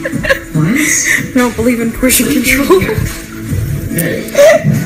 What? I don't believe in portion control. Hey.